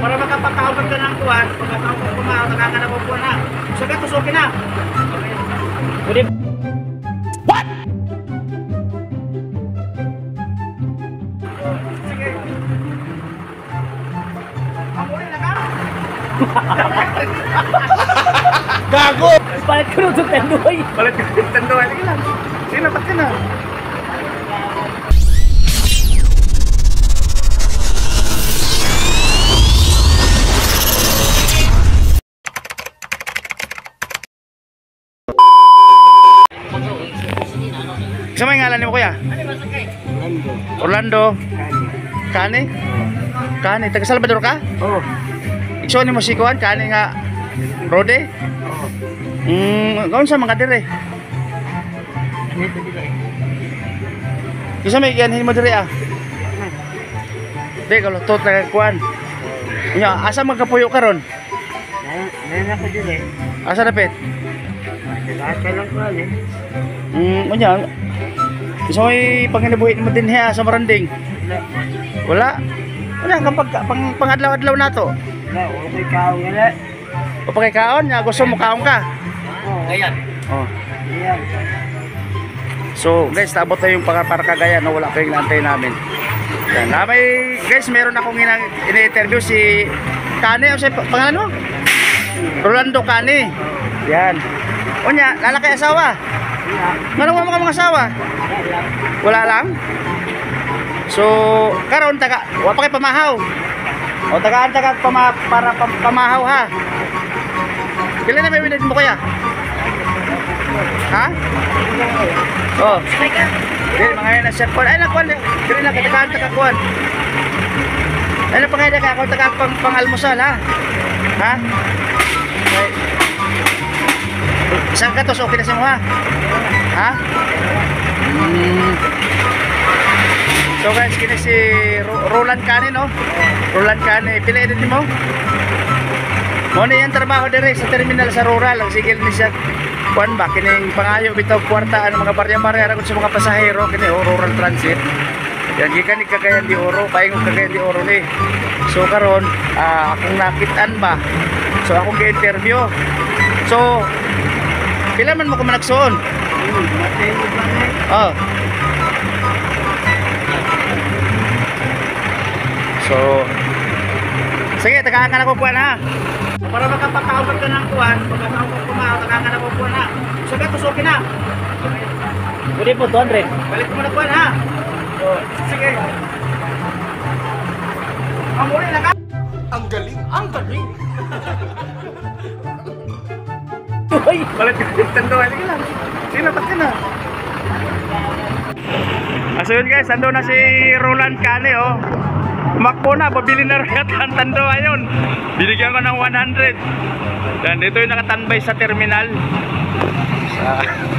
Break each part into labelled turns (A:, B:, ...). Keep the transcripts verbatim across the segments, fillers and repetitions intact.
A: Para makapatawag ka ng kuwan, pagkatawag ko kumao, nakakanap ko po na. Sabi, tusukin na. Pwede. What? Sige. Amuli na ka? Gago! Palit ko nung tendoy. Palit ko nung tendoy. Sige lang. Sige na, ba't ka na? Sa may ngalan mo kuya? Orlando. Kani? Kani, taga Salvador ka? Oo. Ikso ni mo si kuan kani nga Rode? Oo. Mm, gaon sa mga dire? Kisa may ganhin mo dire ah? Di, kalau to taga kuan. Nya, asa magkapuyo karon?
B: Nana ko dire.
A: Asa dapit?
B: Asa lang kuan eh.
A: Mm, unya. Gusto mo panginabuhin mo din ha sa Maranding? Wala. Wala kapag pang, pangadlaw-adlaw na to.
B: Wala, okay kaon wala.
A: O pagkakaon niya, gusto mo kaon ka?
B: Oo. Ayan.
A: Oh.
B: Ayan.
A: So guys, tabot na yung para Cagayan na wala kayong nantay namin. Yan. Ah, may, guys, meron akong ina-interview si Kani. O siya, pangalan mo? Rolando Kani. Yan. O niya, lalaki asawa? Manong mga mga asawa? Wala lang. So, karon taga, wa pa kay pamahaw. O tagaan taga pama, para pam, pamahaw ha. Kailan na may winid mo kaya? Ha? Oh. Dili mga yan na cellphone. Ay nakuan, dili na tagaan taga kuan. Ay na pangaya ka ako taga pang pangalmusal ha. Ha? Okay. Isang katos okay na sa mo ha. Ha? Hmm. So guys, kini si Roland Kani no? Roland Kani, pila edad mo? Mo ni yung trabaho dire sa terminal sa rural, ang sigil ni siya kuan ba kining pangayo bitaw kwarta ang mga barya-barya ra sa mga pasahero kini oh, rural transit. Yan gikan ni Cagayan de Oro, paingon Cagayan de Oro ni. So karon uh, akong nakitaan ba. So akong gi-interview. So pila man mo ko managsuon? Oh. So sige, tagaan ka na ko puan ha. Para makapatawag ka ng kuwan, pagkatawag ko kumao, tagaan ka na ko puan ha. Sabi, tusukin na. Pwede po, two hundred. Balik mo na kuwan ha. So, sige. Amuli na ka. Ang galing, ang galing. Uy, balik ka ng tandoan. Sige lang. Sige na, ba't ka na? So yun guys, ando na si Roland Kani oh. Makpo na, babili na rin ang tando ayon. Binigyan ko ng one hundred. Dan dito yung nakatambay sa terminal. Sa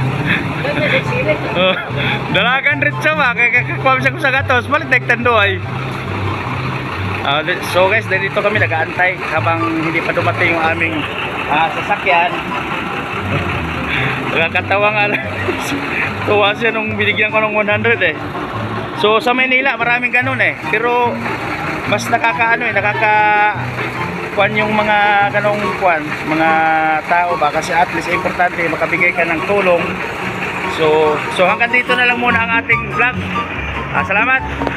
A: oh, dalagan rin siya ba? Kaya kakwam siya ko sa gatos. Balik na tando ay. Uh, so guys, dito kami nag-aantay habang hindi pa dumating yung aming uh, sasakyan. Nakakatawa nga lang. Tuwa siya nung binigyan ko ng one hundred eh. So sa Manila maraming ganun eh. Pero mas nakakaano eh, nakaka kuan yung mga ganong kuan, mga tao ba kasi at least importante makabigay ka ng tulong. So so hanggang dito na lang muna ang ating vlog. Ah, salamat.